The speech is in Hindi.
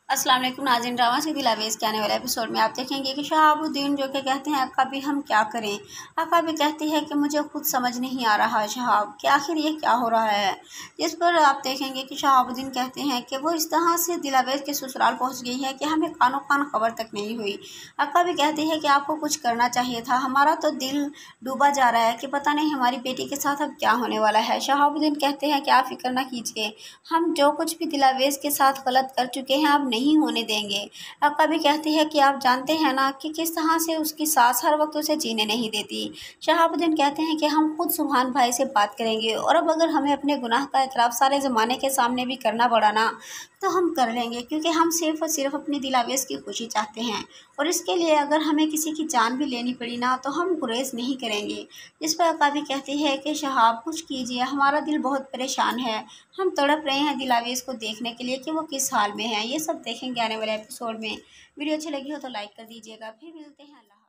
अस्सलाम वालेकुम नाज़रीन, ड्रामा से दिलावेज के आने वाले एपिसोड में आप देखेंगे कि शहाबुद्दीन जो कि कहते हैं अक्का भी हम क्या करें। अक्का भी कहती है कि मुझे खुद समझ नहीं आ रहा शहाब कि आखिर ये क्या हो रहा है। जिस पर आप देखेंगे कि शहाबुद्दीन कहते हैं कि वो इस तरह से दिलावेज के ससुराल पहुंच गई है कि हमें कानो कान खबर तक नहीं हुई। अक्का भी कहती है कि आपको कुछ करना चाहिए था, हमारा तो दिल डूबा जा रहा है कि पता नहीं हमारी बेटी के साथ अब क्या होने वाला है। शहाबुद्दीन कहते हैं कि आप फिक्र ना कीजिए, हम जो कुछ भी दिलावेज के साथ गलत कर चुके हैं अब नहीं होने देंगे। अक्का भी कहती है कि आप जानते हैं ना कि किस तरह से उसकी सास हर वक्त उसे जीने नहीं देती। शहाबुद्दीन कहते हैं कि हम खुद सुभान भाई से बात करेंगे और अब अगर हमें अपने गुनाह का इतराफ़ सारे ज़माने के सामने भी करना पड़ा ना तो हम कर लेंगे, क्योंकि हम सिर्फ़ और सिर्फ अपनी दिलावेज की खुशी चाहते हैं और इसके लिए अगर हमें किसी की जान भी लेनी पड़ी ना तो हम गुरेज नहीं करेंगे। जिस पर अक्का भी कहती है कि शहाब कुछ कीजिए, हमारा दिल बहुत परेशान है, हम तड़प रहे हैं दिलावेज को देखने के लिए कि वो किस हाल में है। ये सब देखेंगे आने वाले एपिसोड में। वीडियो अच्छी लगी हो तो लाइक कर दीजिएगा। फिर मिलते हैं। अल्लाह।